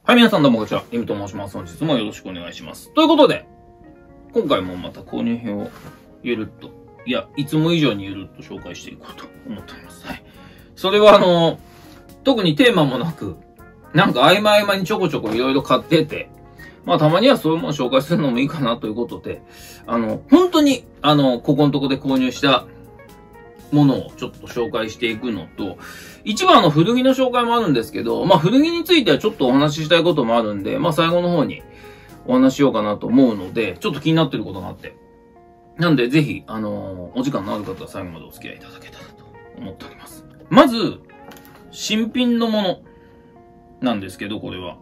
はい、皆さんどうもこんにちは。リムと申します。本日もよろしくお願いします。ということで、今回もまた購入品をゆるっと、いつも以上にゆるっと紹介していこうと思っております。はい。それは特にテーマもなく、なんか合間合間にちょこちょこいろいろ買ってて、まあたまにはそういうものを紹介するのもいいかなということで、本当に、ここのとこで購入したものをちょっと紹介していくのと、一番古着の紹介もあるんですけど、まあ古着についてはちょっとお話ししたいこともあるんで、まあ最後の方にお話ししようかなと思うので、ちょっと気になってることがあって。なんでぜひ、お時間のある方は最後までお付き合いいただけたらと思っております。まず、新品のものなんですけど、これは。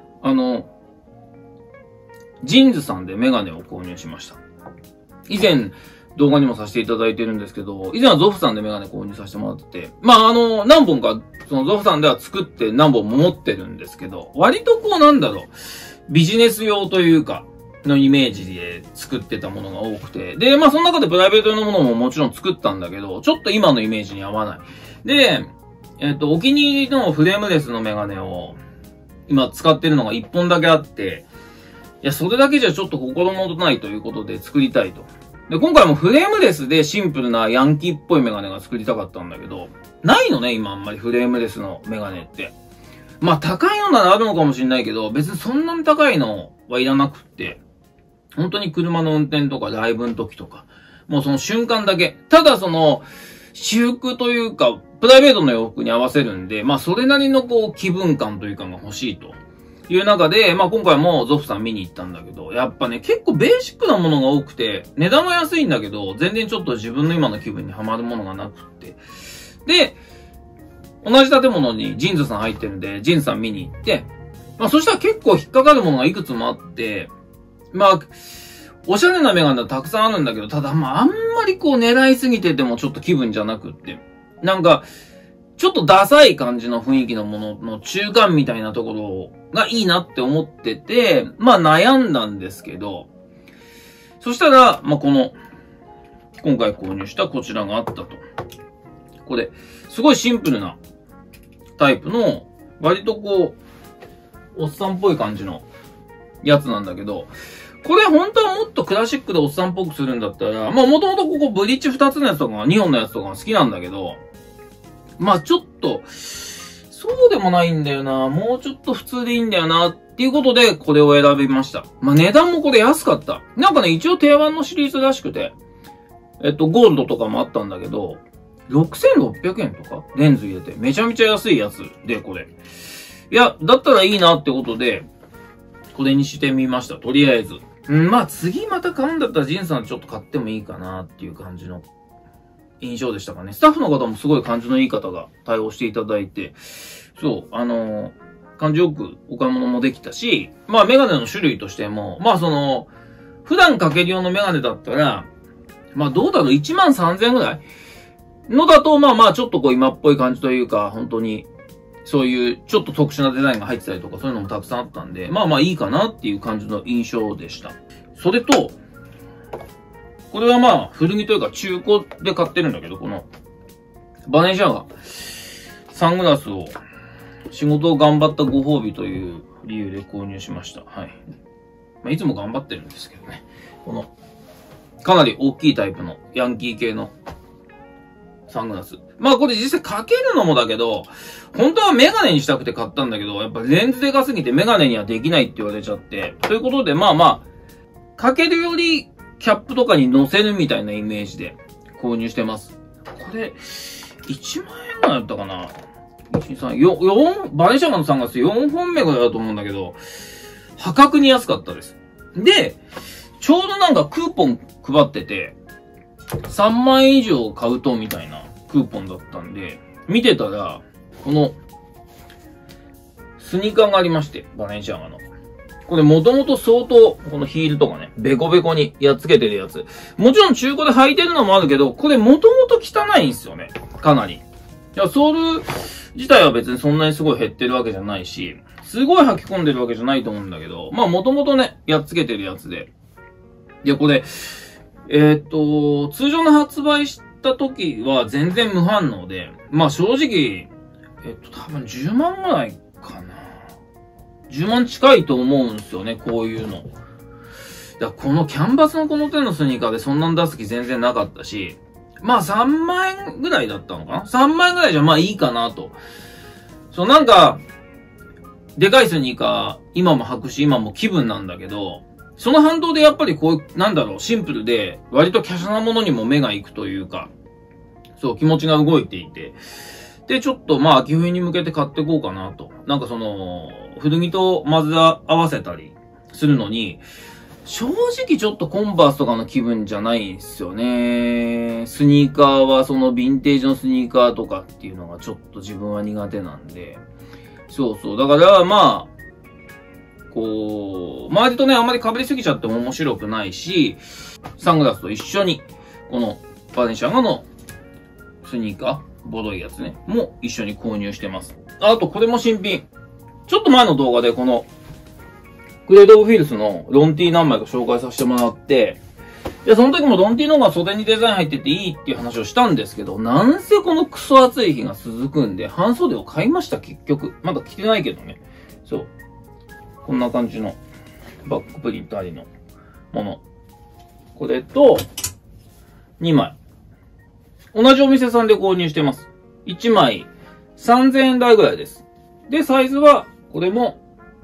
ジーンズさんでメガネを購入しました。以前、動画にもさせていただいてるんですけど、以前はゾフさんでメガネ購入させてもらってて、まあ何本か、そのゾフさんでは作って何本も持ってるんですけど、割とビジネス用というか、のイメージで作ってたものが多くて、で、まあその中でプライベート用のものももちろん作ったんだけど、ちょっと今のイメージに合わない。で、お気に入りのフレームレスのメガネを、今使ってるのが1本だけあって、いや、それだけじゃちょっと心もとないということで作りたいと。で、今回もフレームレスでシンプルなヤンキーっぽいメガネが作りたかったんだけど、ないのね、今あんまりフレームレスのメガネって。まあ高いのならあるのかもしれないけど、別にそんなに高いのはいらなくって、本当に車の運転とかライブの時とか、もうその瞬間だけ。ただ私服というか、プライベートの洋服に合わせるんで、まあそれなりの気分感というかが欲しいと。いう中で、まあ今回もゾフさん見に行ったんだけど、やっぱね、結構ベーシックなものが多くて、値段は安いんだけど、全然ちょっと自分の今の気分にはまるものがなくって。で、同じ建物にジーンズさん入ってるんで、ジーンズさん見に行って、まあそしたら結構引っかかるものがいくつもあって、まあ、おしゃれなメガネはたくさんあるんだけど、ただまああんまり狙いすぎててもちょっと気分じゃなくって。なんか、ちょっとダサい感じの雰囲気のものの中間みたいなところがいいなって思ってて、まあ悩んだんですけど、そしたら、まあ今回購入したこちらがあったと。これ、すごいシンプルなタイプの、割とおっさんっぽい感じのやつなんだけど、これ本当はもっとクラシックでおっさんっぽくするんだったら、まあもともとここブリッジ2つのやつとか2本のやつとかが好きなんだけど、まあちょっと、そうでもないんだよな。もうちょっと普通でいいんだよな。っていうことで、これを選びました。まあ値段もこれ安かった。なんかね、一応定番のシリーズらしくて、ゴールドとかもあったんだけど、6600円とかレンズ入れて、めちゃめちゃ安いやつで、これ。いや、だったらいいなってことで、これにしてみました。とりあえず。まあ次また買うんだったらジンさんちょっと買ってもいいかなっていう感じの印象でしたかね。スタッフの方もすごい感じのいい方が対応していただいて、そう、感じよくお買い物もできたし、まあメガネの種類としても、まあ普段かける用のメガネだったら、まあどうだろう、13000円ぐらいのだと、まあちょっと今っぽい感じというか、本当に、そういうちょっと特殊なデザインが入ってたりとか、そういうのもたくさんあったんで、まあいいかなっていう感じの印象でした。それと、これはまあ、古着というか中古で買ってるんだけど、この、バネジャガ、サングラスを、仕事を頑張ったご褒美という理由で購入しました。はい。まあ、いつも頑張ってるんですけどね。この、かなり大きいタイプのヤンキー系のサングラス。まあこれ実際かけるのもだけど、本当はメガネにしたくて買ったんだけど、やっぱレンズでかすぎてメガネにはできないって言われちゃって。ということで、まあ、かけるより、キャップとかに乗せるみたいなイメージで購入してます。これ、1万円ぐらいだったかな ?1、2、3、4、バレシャガのサングラス4本目ぐらいだと思うんだけど、破格に安かったです。で、ちょうどなんかクーポン配ってて、3万円以上買うとみたいなクーポンだったんで、見てたら、この、スニーカーがありまして、バレンシアガの。これもともと相当、このヒールとかね、ベコベコにやっつけてるやつ。もちろん中古で履いてるのもあるけど、これもともと汚いんですよね。かなり。いや、ソール自体は別にそんなにすごい減ってるわけじゃないし、すごい履き込んでるわけじゃないと思うんだけど、まあもともとね、やっつけてるやつで。いや、これ、通常の発売した時は全然無反応で、まあ正直、多分10万ぐらいかな。 10万近いと思うんですよね、こういうの。このキャンバスのこの手のスニーカーでそんなん出す気全然なかったし、まあ3万円ぐらいだったのかな ?3 万円ぐらいじゃまあいいかなと。そう、なんか、でかいスニーカー、今も履くし、今も気分なんだけど、その反動でやっぱりこういう、なんだろう、シンプルで、割と華奢なものにも目が行くというか、そう、気持ちが動いていて、で、ちょっとまあ、秋冬に向けて買っていこうかなと。なんかその、古着と混ぜ合わせたりするのに、正直ちょっとコンバースとかの気分じゃないんですよね。スニーカーはそのヴィンテージのスニーカーとかっていうのがちょっと自分は苦手なんで、そうそう。だからまあ、こう、周りとね、あんまり被りすぎちゃっても面白くないし、サングラスと一緒に、このバレンシアガのスニーカー、ボロいやつね、も一緒に購入してます。あと、これも新品。ちょっと前の動画でこの、グレードオブフィルスのロンティー何枚か紹介させてもらって、で、その時もロンティーの方が袖にデザイン入ってていいっていう話をしたんですけど、なんせこのクソ暑い日が続くんで、半袖を買いました、結局。まだ着てないけどね。そう。こんな感じのバックプリントありのもの。これと、2枚。同じお店さんで購入してます。1枚3000円台ぐらいです。で、サイズは、これも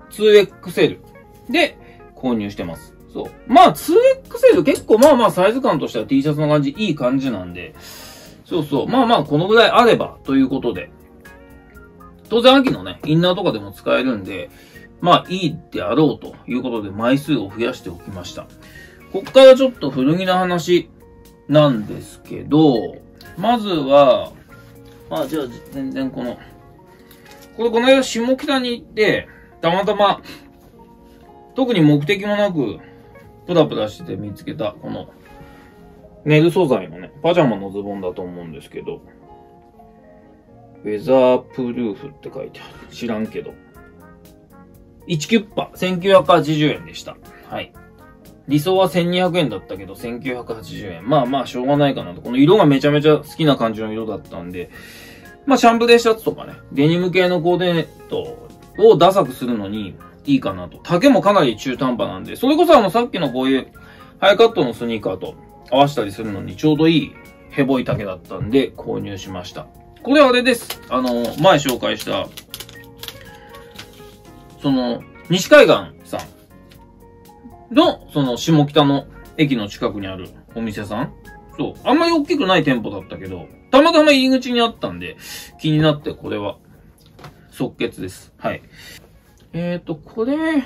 2XL で購入してます。そう。まあ 2XL 結構まあまあサイズ感としては T シャツの感じ、いい感じなんで、そうそう。まあまあこのぐらいあればということで、当然秋のね、インナーとかでも使えるんで、まあいいであろうということで枚数を増やしておきました。こっからちょっと古着の話なんですけど、まずは、まあじゃあ全然この間下北に行って、たまたま、特に目的もなく、プラプラして見つけた、この、ネル素材のね、パジャマのズボンだと思うんですけど、ウェザープルーフって書いてある。知らんけど。1キュッパ、1980円でした。はい。理想は1200円だったけど、1980円。まあまあ、しょうがないかなと。この色がめちゃめちゃ好きな感じの色だったんで、まあ、シャンブレーシャツとかね、デニム系のコーディネートをダサくするのにいいかなと。丈もかなり中途半端なんで、それこそさっきのこういうハイカットのスニーカーと合わせたりするのにちょうどいいヘボい丈だったんで購入しました。これあれです。前紹介した、西海岸さんの、下北の駅の近くにあるお店さん。そう。あんまり大きくない店舗だったけど、たまたま入り口にあったんで、気になってこれは、即決です。はい。これ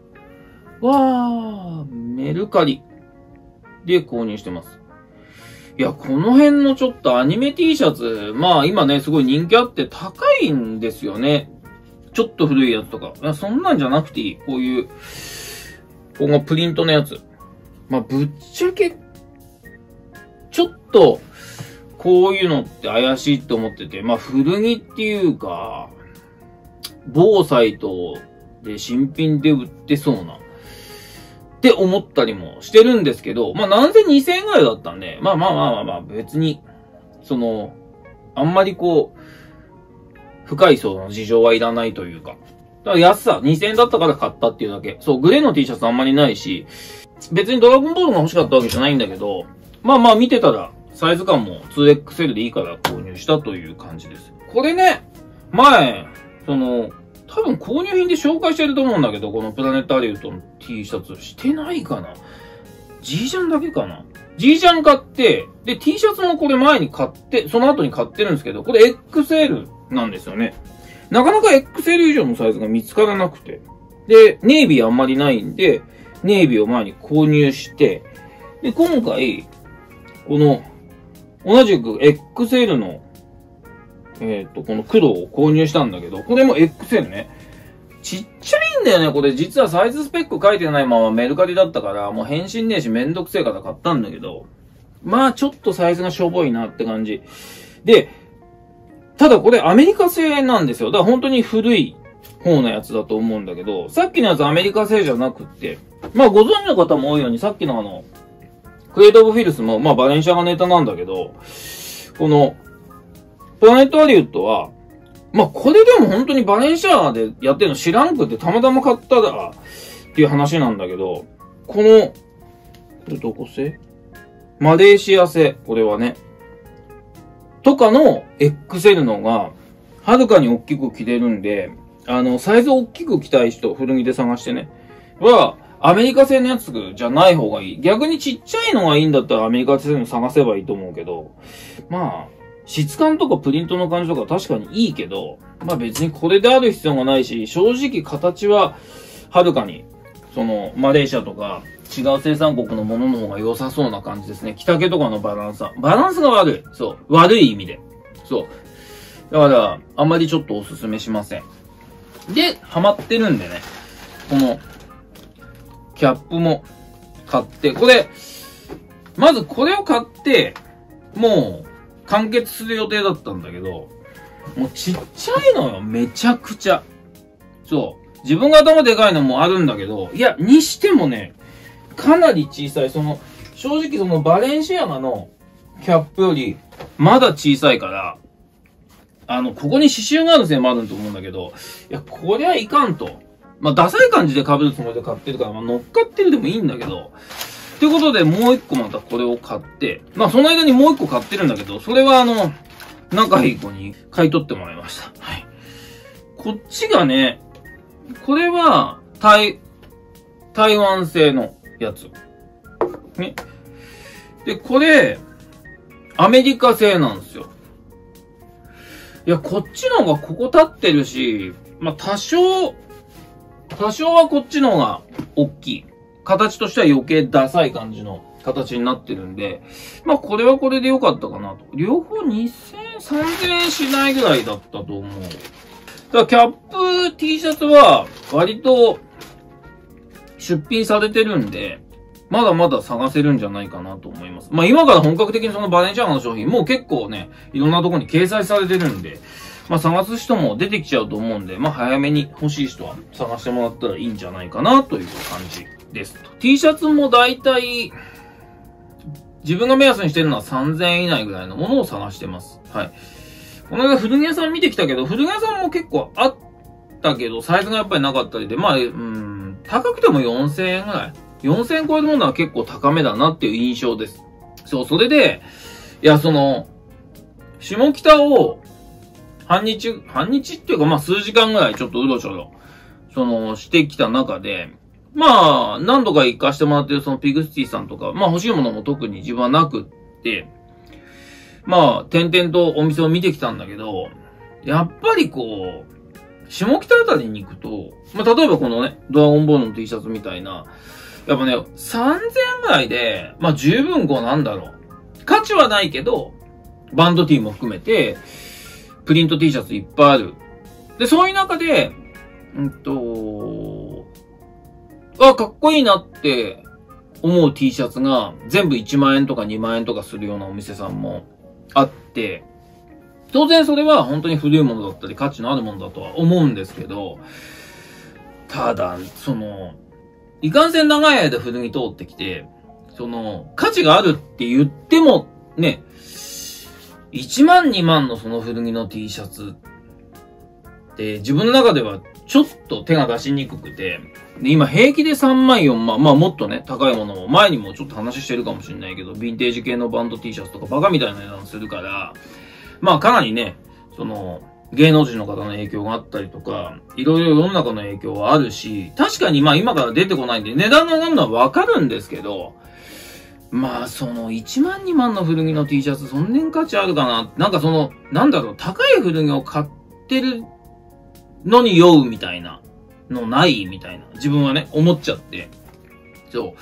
は、メルカリで購入してます。いや、この辺のちょっとアニメ T シャツ、まあ今ね、すごい人気あって高いんですよね。ちょっと古いやつとか。いや、そんなんじゃなくていい。こういう、このプリントのやつ。まあ、ぶっちゃけ、ちょっと、こういうのって怪しいって思ってて、まあ、古着っていうか、某サイトで新品で売ってそうな、って思ったりもしてるんですけど、まあ、なんせ2000円ぐらいだったんで、まあ、別に、あんまりこう、深い層の事情はいらないというか。だから安さ、2000円だったから買ったっていうだけ。そう、グレーの T シャツあんまりないし、別にドラゴンボールが欲しかったわけじゃないんだけど、まあ見てたら、サイズ感も 2XL でいいから購入したという感じです。これね、前、多分購入品で紹介してると思うんだけど、このプラネタリウトの T シャツしてないかな ?G ジャンだけかな ?G ジャン買って、で、T シャツもこれ前に買って、その後に買ってるんですけど、これ XL なんですよね。なかなか XL 以上のサイズが見つからなくて。で、ネイビーあんまりないんで、ネイビーを前に購入して、で、今回、この、同じく XL の、この黒を購入したんだけど、これも XL ね。ちっちゃいんだよね、これ。実はサイズスペック書いてないままメルカリだったから、もう返信ねえしめんどくせえから買ったんだけど、まあちょっとサイズがしょぼいなって感じ。で、ただこれアメリカ製なんですよ。だから本当に古い方のやつだと思うんだけど、さっきのやつアメリカ製じゃなくって、まあご存知の方も多いように、さっきのクレートオブフィルスも、まあバレンシアガネタなんだけど、この、プラネットハリウッドは、 まあ、これでも本当にバレンシアガでやってるの知らんくてたまたま買ったらっていう話なんだけど、これどこ製？マレーシア製、これはね。とかの XL のが、はるかに大きく着れるんで、サイズ大きく着たい人、古着で探してね。は、アメリカ製のやつじゃない方がいい。逆にちっちゃいのがいいんだったらアメリカ製の探せばいいと思うけど、まあ、質感とかプリントの感じとか確かにいいけど、まあ別にこれである必要がないし、正直形ははるかに、マレーシアとか違う生産国のものの方が良さそうな感じですね。着丈とかのバランスが悪い。そう。悪い意味で。そう。だから、あんまりちょっとおすすめしません。で、ハマってるんでね。この、キャップも買って、まずこれを買って、もう、完結する予定だったんだけど、もうちっちゃいのよ、めちゃくちゃ。そう。自分が頭でかいのもあるんだけど、いや、にしてもね、かなり小さい。正直バレンシアガのキャップより、まだ小さいから、ここに刺繍があるせいもあると思うんだけど、いや、こりゃいかんと。まあ、ダサい感じで被るつもりで買ってるから、まあ、乗っかってるでもいいんだけど、ということで、もう一個またこれを買って、まあ、その間にもう一個買ってるんだけど、それは仲いい子に買い取ってもらいました。はい。こっちがね、これは、台湾製のやつ。ね。で、これ、アメリカ製なんですよ。いや、こっちの方がここ立ってるし、まあ、多少はこっちの方が大きい。形としては余計ダサい感じの形になってるんで、まあ、これはこれで良かったかなと。両方2000、3000円しないぐらいだったと思う。だからキャップ T シャツは割と出品されてるんで、まだまだ探せるんじゃないかなと思います。まあ今から本格的にそのバレンシアガの商品もう結構ね、いろんなところに掲載されてるんで、まあ探す人も出てきちゃうと思うんで、まあ早めに欲しい人は探してもらったらいいんじゃないかなという感じです。T シャツもだいたい自分が目安にしてるのは3000円以内ぐらいのものを探してます。はい。この間古着屋さん見てきたけど、古着屋さんも結構あったけど、サイズがやっぱりなかったりで、まあ、高くても4000円ぐらい。4000円超えるものは結構高めだなっていう印象です。そう、それで、いや、下北を、半日っていうか、まあ、数時間ぐらいちょっとうろちょろ、してきた中で、まあ、何度か行かしてもらってるそのピグスティさんとか、まあ欲しいものも特に自分はなくって、まあ、点々とお店を見てきたんだけど、やっぱりこう、下北あたりに行くと、まあ例えばこのね、ドラゴンボールの T シャツみたいな、やっぱね、3000円ぐらいで、まあ十分こうなんだろう。価値はないけど、バンド T も含めて、プリント T シャツいっぱいある。で、そういう中で、かっこいいなって思う T シャツが全部1万円とか2万円とかするようなお店さんもあって、当然それは本当に古いものだったり価値のあるものだとは思うんですけど、ただ、いかんせん長い間古着通ってきて、価値があるって言っても、ね、1万2万のその古着の T シャツって自分の中ではちょっと手が出しにくくて、で今平気で3万4万、まあもっとね、高いものも前にもちょっと話してるかもしれないけど、ヴィンテージ系のバンド T シャツとかバカみたいな値段するから、まあかなりね、芸能人の方の影響があったりとか、いろいろ世の中の影響はあるし、確かにまあ今から出てこないんで値段が上がるのはわかるんですけど、まあ1万2万の古着の T シャツそんなに価値あるかな。なんかなんだろう、高い古着を買ってるのに酔うみたいなのないみたいな。自分はね、思っちゃって。そう。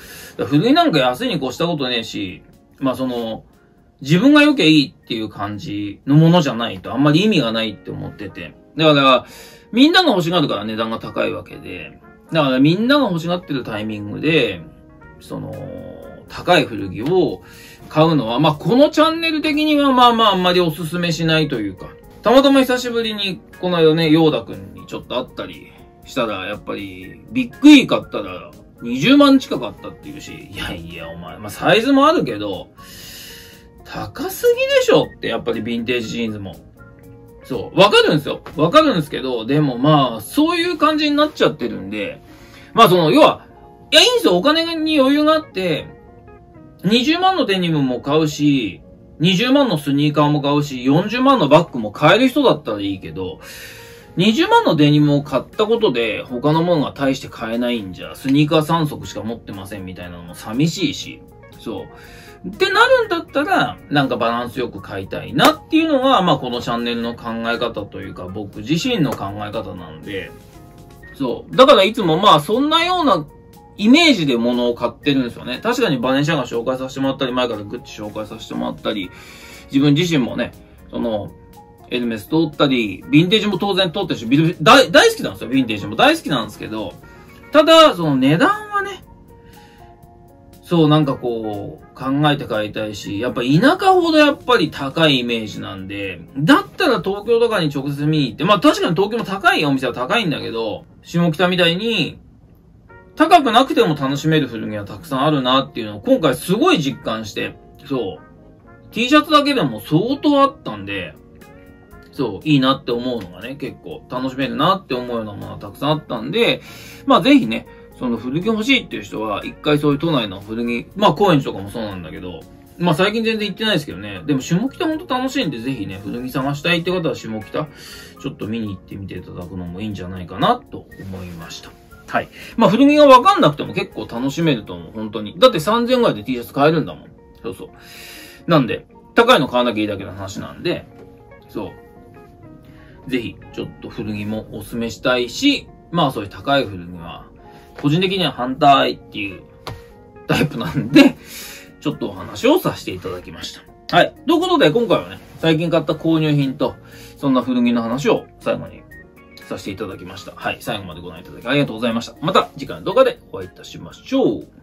古着なんか安いに越したことねえし、まあ自分が良きゃいいっていう感じのものじゃないとあんまり意味がないって思ってて。だから、みんなが欲しがるから値段が高いわけで、だからみんなが欲しがってるタイミングで、高い古着を買うのは、まあこのチャンネル的にはまああんまりおすすめしないというか、たまたま久しぶりにこの間ね、ヨーダくんにちょっと会ったりしたら、やっぱりビッグイ買ったら20万近くあったっていうし、いやいやお前、まあサイズもあるけど、高すぎでしょって、やっぱりヴィンテージジーンズも。 そう。わかるんですよ。わかるんですけど、でもまあ、そういう感じになっちゃってるんで、まあ要は、いや、いいんですよ。お金に余裕があって、20万のデニムも買うし、20万のスニーカーも買うし、40万のバッグも買える人だったらいいけど、20万のデニムを買ったことで、他のものが大して買えないんじゃ、スニーカー3足しか持ってませんみたいなのも寂しいし、そう。ってなるんだったら、なんかバランスよく買いたいなっていうのが、まあこのチャンネルの考え方というか、僕自身の考え方なんで、そう。だからいつもまあそんなようなイメージで物を買ってるんですよね。確かにバネシャガ紹介させてもらったり、前からグッチ紹介させてもらったり、自分自身もね、エルメス通ったり、ヴィンテージも当然通ってるし、大好きなんですよ、ヴィンテージも大好きなんですけど、ただ、値段はね、そうなんかこう、考えて買いたいし、やっぱ田舎ほどやっぱり高いイメージなんで、だったら東京とかに直接見に行って、まあ確かに東京も高いお店は高いんだけど、下北みたいに、高くなくても楽しめる古着はたくさんあるなっていうのを今回すごい実感して、そう。T シャツだけでも相当あったんで、そう、いいなって思うのがね、結構楽しめるなって思うようなものがたくさんあったんで、まあぜひね、古着欲しいっていう人は、一回そういう都内の古着、まあ高円寺とかもそうなんだけど、まあ最近全然行ってないですけどね、でも下北ほんと楽しいんで、ぜひね、古着探したいって方は下北、ちょっと見に行ってみていただくのもいいんじゃないかなと思いました。はい。まあ古着がわかんなくても結構楽しめると思う、本当に。だって3000円ぐらいで T シャツ買えるんだもん。そうそう。なんで、高いの買わなきゃいいだけの話なんで、そう。ぜひ、ちょっと古着もおすすめしたいし、まあそういう高い古着は、個人的には反対っていうタイプなんで、ちょっとお話をさせていただきました。はい。ということで、今回はね、最近買った購入品と、そんな古着の話を最後にさせていただきました。はい。最後までご覧いただきありがとうございました。また次回の動画でお会いいたしましょう。